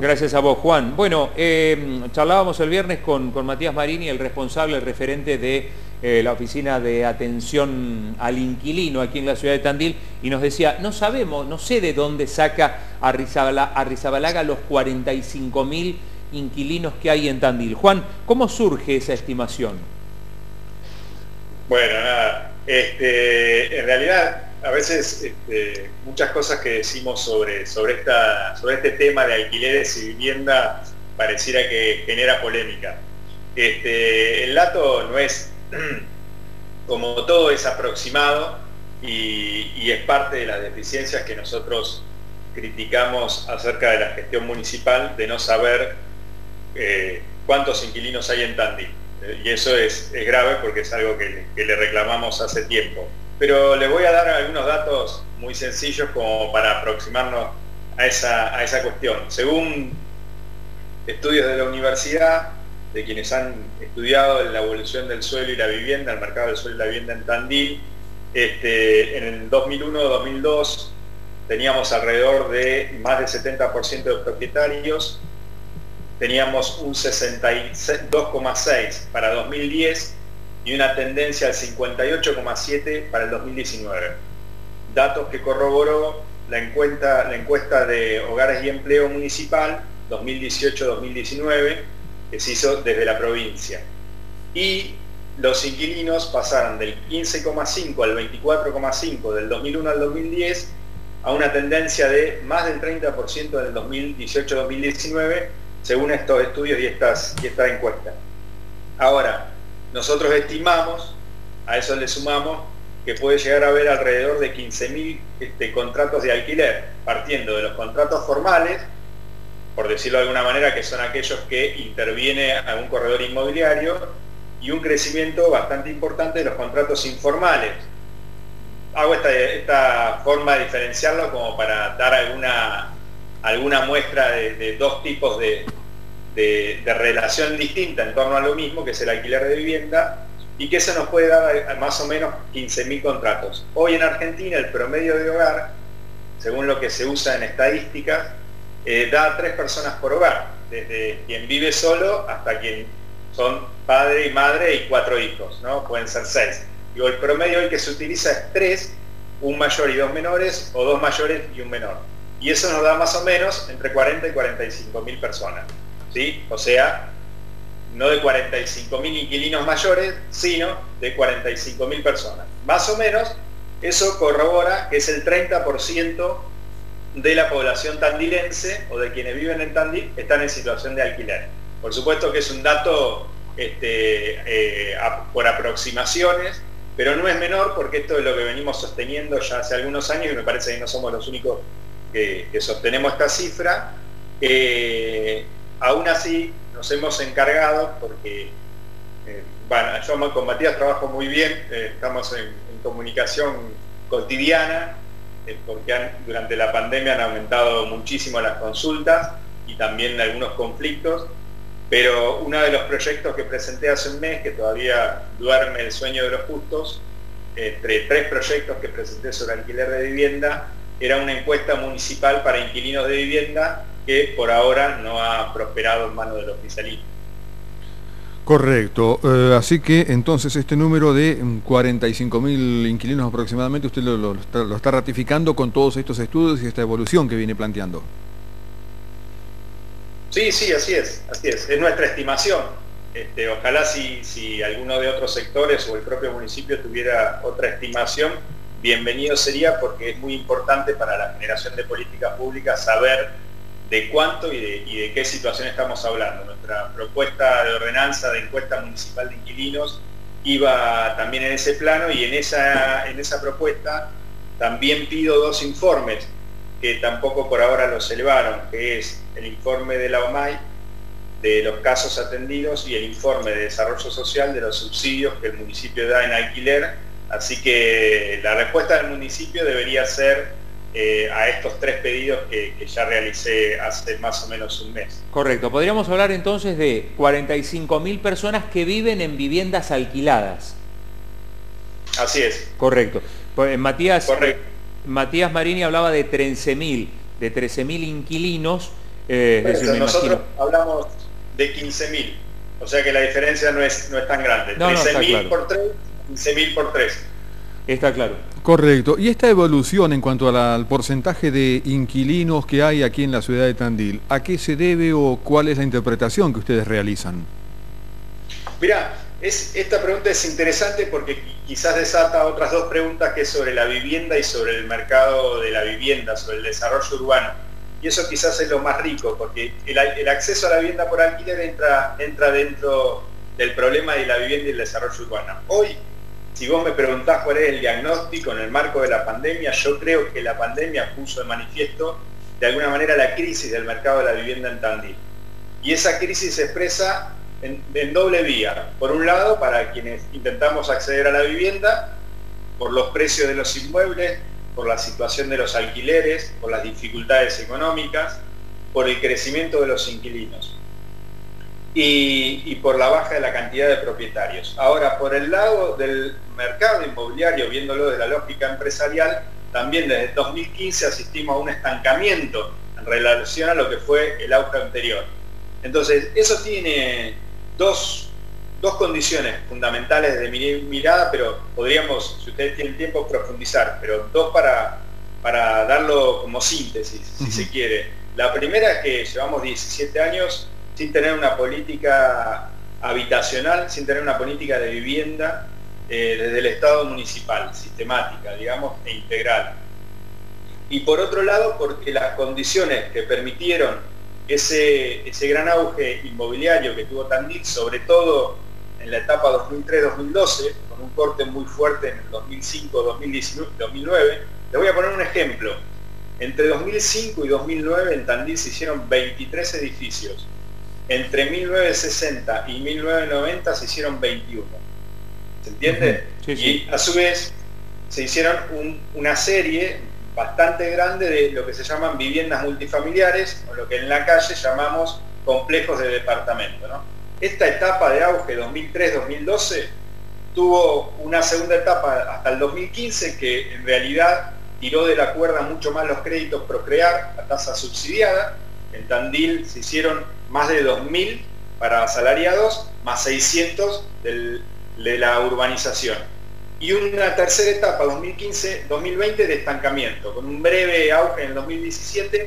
Gracias a vos, Juan. Bueno, charlábamos el viernes con Matías Marini, el responsable, el referente de la Oficina de Atención al Inquilino aquí en la ciudad de Tandil, y nos decía, no sabemos, no sé de dónde saca Arrizabalaga los 45.000 inquilinos que hay en Tandil. Juan, ¿cómo surge esa estimación? Bueno, nada, en realidad a veces muchas cosas que decimos sobre este tema de alquileres y vivienda pareciera que genera polémica. El dato no es, como todo, es aproximado y es parte de las deficiencias que nosotros criticamos acerca de la gestión municipal, de no saber cuántos inquilinos hay en Tandil. Y eso es grave porque es algo que le reclamamos hace tiempo. Pero le voy a dar algunos datos muy sencillos como para aproximarnos a esa cuestión. Según estudios de la universidad, de quienes han estudiado la evolución del suelo y la vivienda, el mercado del suelo y la vivienda en Tandil, en el 2001-2002 teníamos alrededor de más del 70% de propietarios, teníamos un 62,6% para 2010 y una tendencia al 58,7% para el 2019. Datos que corroboró la encuesta de Hogares y Empleo Municipal 2018-2019, que se hizo desde la provincia. Y los inquilinos pasaron del 15,5 al 24,5 del 2001 al 2010 a una tendencia de más del 30% del 2018-2019, según estos estudios y esta encuesta. Ahora, nosotros estimamos, a eso le sumamos, que puede llegar a haber alrededor de 15.000 contratos de alquiler, partiendo de los contratos formales, por decirlo de alguna manera, que son aquellos que interviene algún corredor inmobiliario, y un crecimiento bastante importante de los contratos informales. Hago esta forma de diferenciarlo como para dar alguna muestra de dos tipos de relación distinta en torno a lo mismo, que es el alquiler de vivienda, y que eso nos puede dar más o menos 15.000 contratos. Hoy en Argentina el promedio de hogar, según lo que se usa en estadísticas, da 3 personas por hogar, desde quien vive solo hasta quien son padre y madre y 4 hijos, ¿no? Pueden ser 6. Digo, el promedio hoy que se utiliza es 3, un mayor y 2 menores, o 2 mayores y un menor. Y eso nos da más o menos entre 40 y 45.000 personas, ¿sí? O sea, no de 45.000 inquilinos mayores, sino de 45.000 personas. Más o menos, eso corrobora que es el 30% de la población tandilense, o de quienes viven en Tandil, están en situación de alquiler. Por supuesto que es un dato por aproximaciones, pero no es menor, porque esto es lo que venimos sosteniendo ya hace algunos años, y me parece que no somos los únicos que sostenemos esta cifra. Aún así nos hemos encargado, porque bueno, yo con Matías trabajo muy bien, estamos en comunicación cotidiana, porque durante la pandemia han aumentado muchísimo las consultas y también algunos conflictos, pero uno de los proyectos que presenté hace un mes, que todavía duerme el sueño de los justos, entre 3 proyectos que presenté sobre alquiler de vivienda, era una encuesta municipal para inquilinos de vivienda que por ahora no ha prosperado en manos del oficialismo. Correcto, así que entonces este número de 45.000 inquilinos aproximadamente usted lo está ratificando con todos estos estudios y esta evolución que viene planteando. Sí, así es, es nuestra estimación. Ojalá si alguno de otros sectores o el propio municipio tuviera otra estimación, bienvenido sería, porque es muy importante para la generación de políticas públicas saber de cuánto y de qué situación estamos hablando. Nuestra propuesta de ordenanza de encuesta municipal de inquilinos iba también en ese plano, y en esa propuesta también pido 2 informes que tampoco por ahora los elevaron, que es el informe de la OMAI de los casos atendidos y el informe de desarrollo social de los subsidios que el municipio da en alquiler. Así que la respuesta del municipio debería ser a estos 3 pedidos que ya realicé hace más o menos un mes. Correcto, podríamos hablar entonces de 45.000 personas que viven en viviendas alquiladas. Así es. Correcto. Pues, Matías Correcto. Marini hablaba de 13.000 inquilinos Es decir, me nosotros imagino. hablamos de 15.000, o sea que la diferencia no es tan grande. No, 13.000 claro. por 3, 15.000 por 3. Está claro. Correcto. ¿Y esta evolución en cuanto al porcentaje de inquilinos que hay aquí en la ciudad de Tandil, a qué se debe o cuál es la interpretación que ustedes realizan? Mirá, esta pregunta es interesante porque quizás desata otras dos preguntas, que es sobre la vivienda y sobre el mercado de la vivienda, sobre el desarrollo urbano. Y eso quizás es lo más rico, porque el acceso a la vivienda por alquiler entra dentro del problema de la vivienda y el desarrollo urbano. Hoy, si vos me preguntás cuál es el diagnóstico en el marco de la pandemia, yo creo que la pandemia puso de manifiesto de alguna manera la crisis del mercado de la vivienda en Tandil. Y esa crisis se expresa en doble vía. Por un lado, para quienes intentamos acceder a la vivienda, por los precios de los inmuebles, por la situación de los alquileres, por las dificultades económicas, por el crecimiento de los inquilinos y por la baja de la cantidad de propietarios. Ahora, por el lado del mercado inmobiliario, viéndolo desde la lógica empresarial, también desde 2015 asistimos a un estancamiento en relación a lo que fue el auge anterior. Entonces, eso tiene dos condiciones fundamentales de mi mirada, pero podríamos, si ustedes tienen tiempo, profundizar, pero dos para darlo como síntesis, si se quiere. La primera es que llevamos 17 años sin tener una política habitacional, sin tener una política de vivienda desde el Estado municipal, sistemática, digamos, e integral. Y por otro lado, porque las condiciones que permitieron ese gran auge inmobiliario que tuvo Tandil, sobre todo en la etapa 2003-2012, con un corte muy fuerte en el 2005-2009. Les voy a poner un ejemplo. Entre 2005 y 2009 en Tandil se hicieron 23 edificios. Entre 1960 y 1990 se hicieron 21. ¿Se entiende? Sí, sí. Y a su vez se hicieron una serie bastante grande de lo que se llaman viviendas multifamiliares, o lo que en la calle llamamos complejos de departamento, ¿no? Esta etapa de auge 2003-2012 tuvo una segunda etapa hasta el 2015, que en realidad tiró de la cuerda mucho más los créditos Procrear a tasa subsidiada. En Tandil se hicieron más de 2.000 para asalariados, más 600 de la urbanización. Y una tercera etapa, 2015-2020, de estancamiento, con un breve auge en el 2017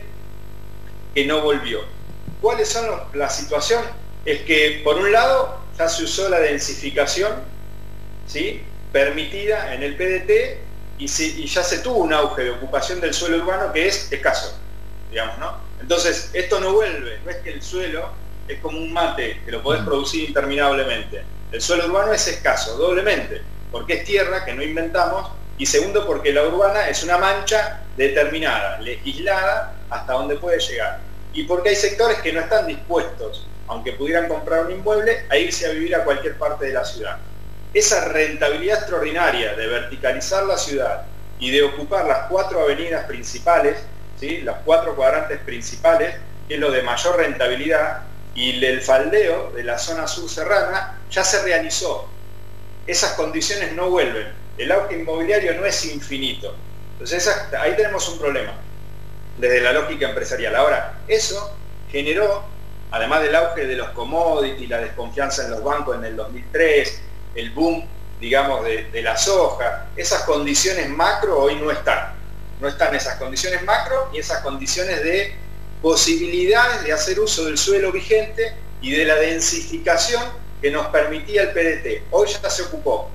que no volvió. ¿Cuáles son la situación? Es que, por un lado, ya se usó la densificación, ¿sí?, permitida en el PDT, y ya se tuvo un auge de ocupación del suelo urbano que es escaso, digamos, ¿no? Entonces, esto no vuelve, no es que el suelo es como un mate, que lo podés producir interminablemente. El suelo urbano es escaso, doblemente, porque es tierra que no inventamos, y segundo, porque la urbana es una mancha determinada, legislada, hasta donde puede llegar. Y porque hay sectores que no están dispuestos, aunque pudieran comprar un inmueble, a irse a vivir a cualquier parte de la ciudad. Esa rentabilidad extraordinaria de verticalizar la ciudad y de ocupar las 4 avenidas principales, ¿sí?, los 4 cuadrantes principales, que es lo de mayor rentabilidad, y el faldeo de la zona sur serrana ya se realizó. Esas condiciones no vuelven. El auge inmobiliario no es infinito. Entonces ahí tenemos un problema desde la lógica empresarial. Ahora, eso generó, además del auge de los commodities, la desconfianza en los bancos en el 2003, el boom, digamos, de la soja, esas condiciones macro hoy no están. No están esas condiciones macro y esas condiciones de posibilidades de hacer uso del suelo vigente y de la densificación que nos permitía el PDT. Hoy ya se ocupó.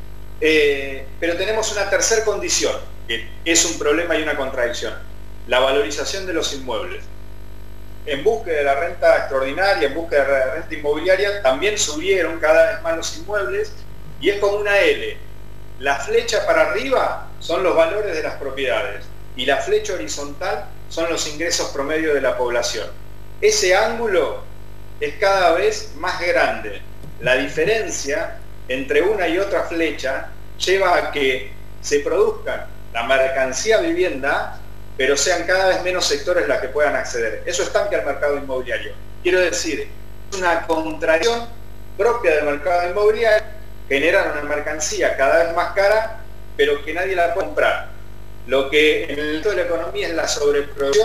Pero tenemos una tercera condición, que es un problema y una contradicción: la valorización de los inmuebles. En búsqueda de la renta extraordinaria, en búsqueda de la renta inmobiliaria, también subieron cada vez más los inmuebles, y es como una L. La flecha para arriba son los valores de las propiedades y la flecha horizontal son los ingresos promedio de la población. Ese ángulo es cada vez más grande. La diferencia entre una y otra flecha lleva a que se produzca la mercancía vivienda, pero sean cada vez menos sectores las que puedan acceder. Eso estanca el mercado inmobiliario. Quiero decir, es una contradicción propia del mercado inmobiliario, generar una mercancía cada vez más cara, pero que nadie la puede comprar. Lo que en el resto de la economía es la sobreproducción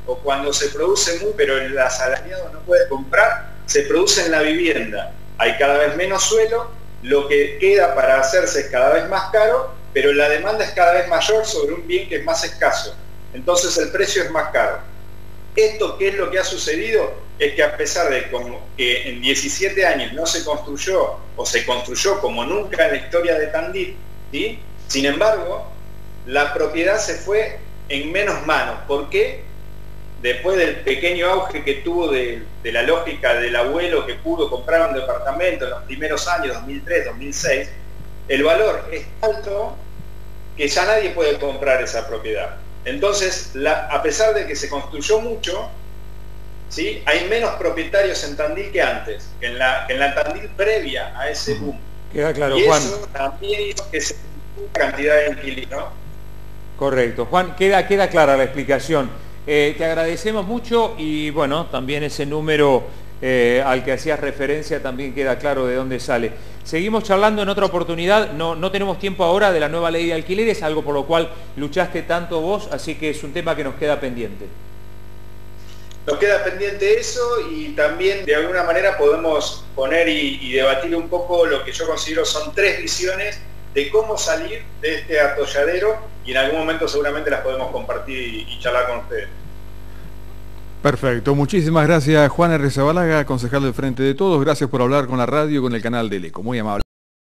o cuando se produce muy, pero el asalariado no puede comprar, se produce en la vivienda. Hay cada vez menos suelo, lo que queda para hacerse es cada vez más caro, pero la demanda es cada vez mayor sobre un bien que es más escaso. Entonces el precio es más caro. Esto, ¿qué es lo que ha sucedido? Es que a pesar de que en 17 años no se construyó, o se construyó como nunca en la historia de Tandil, ¿sí? Sin embargo, la propiedad se fue en menos manos. ¿Por qué? Después del pequeño auge que tuvo de la lógica del abuelo que pudo comprar un departamento en los primeros años, 2003, 2006, el valor es alto que ya nadie puede comprar esa propiedad. Entonces, a pesar de que se construyó mucho, ¿sí? Hay menos propietarios en Tandil que antes, que en la Tandil previa a ese boom. Queda claro, y Juan. Eso también hizo que se una cantidad de inquilinos. Correcto. Juan, queda clara la explicación. Te agradecemos mucho y bueno, también ese número al que hacías referencia también queda claro de dónde sale. Seguimos charlando en otra oportunidad, no tenemos tiempo ahora de la nueva ley de alquileres, algo por lo cual luchaste tanto vos, así que es un tema que nos queda pendiente. Nos queda pendiente eso y también de alguna manera podemos poner y debatir un poco lo que yo considero son 3 visiones de cómo salir de este atolladero y en algún momento seguramente las podemos compartir y charlar con ustedes. Perfecto, muchísimas gracias Juan Arrizabalaga, concejal del Frente de Todos, gracias por hablar con la radio y con el canal del Eco, muy amable.